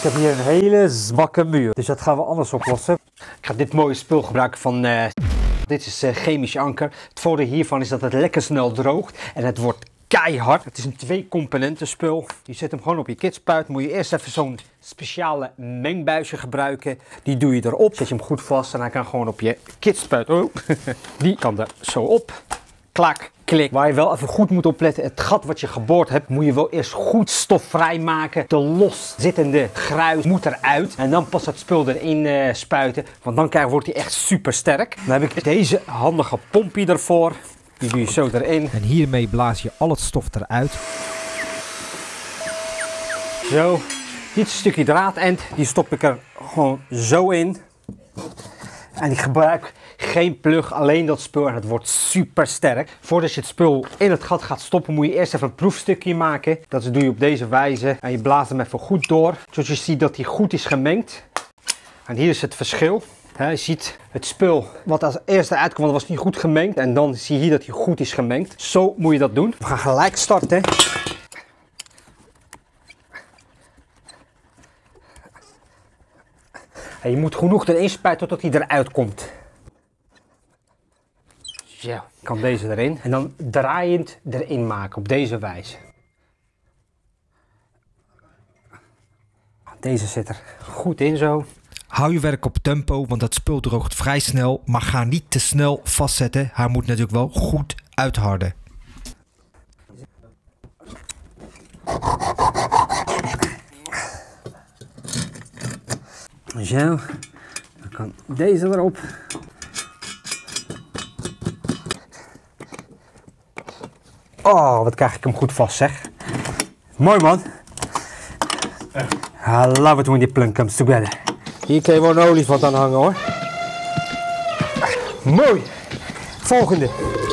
heb hier een hele zwakke muur, dus dat gaan we anders oplossen. Ik ga dit mooie spul gebruiken van... dit is chemisch anker. Het voordeel hiervan is dat het lekker snel droogt en het wordt keihard. Het is een 2-componenten spul. Je zet hem gewoon op je kitspuit. Moet je eerst even zo'n speciale mengbuisje gebruiken. Die doe je erop. Zet je hem goed vast en hij kan gewoon op je kitspuit. Oh. Die kan er zo op. Klak, klik. Waar je wel even goed moet opletten. Het gat wat je geboord hebt moet je wel eerst goed stofvrij maken. De loszittende gruis moet eruit. En dan pas het spul erin spuiten. Want dan wordt hij echt super sterk. Dan heb ik deze handige pompje ervoor. Die doe je zo erin. En hiermee blaas je al het stof eruit. Zo. Dit stukje draadend, die stop ik er gewoon zo in. En ik gebruik geen plug, alleen dat spul en het wordt super sterk. Voordat je het spul in het gat gaat stoppen, moet je eerst even een proefstukje maken. Dat doe je op deze wijze. En je blaast hem even goed door. Zodat je ziet dat hij goed is gemengd. En hier is het verschil. Je ziet het spul wat als eerste uitkomt, dat was niet goed gemengd. En dan zie je hier dat hij goed is gemengd. Zo moet je dat doen. We gaan gelijk starten. En je moet genoeg erin spuiten totdat hij eruit komt. Zo, ik kan deze erin. En dan draaiend erin maken op deze wijze. Deze zit er goed in zo. Hou je werk op tempo, want dat spul droogt vrij snel, maar ga niet te snel vastzetten. Hij moet natuurlijk wel goed uitharden. Zo, dan kan deze erop. Oh, wat krijg ik hem goed vast, zeg. Mooi, man. I love it when the plunk comes together. Hier kan je wel een olifant aan hangen, hoor. Mooi. Volgende.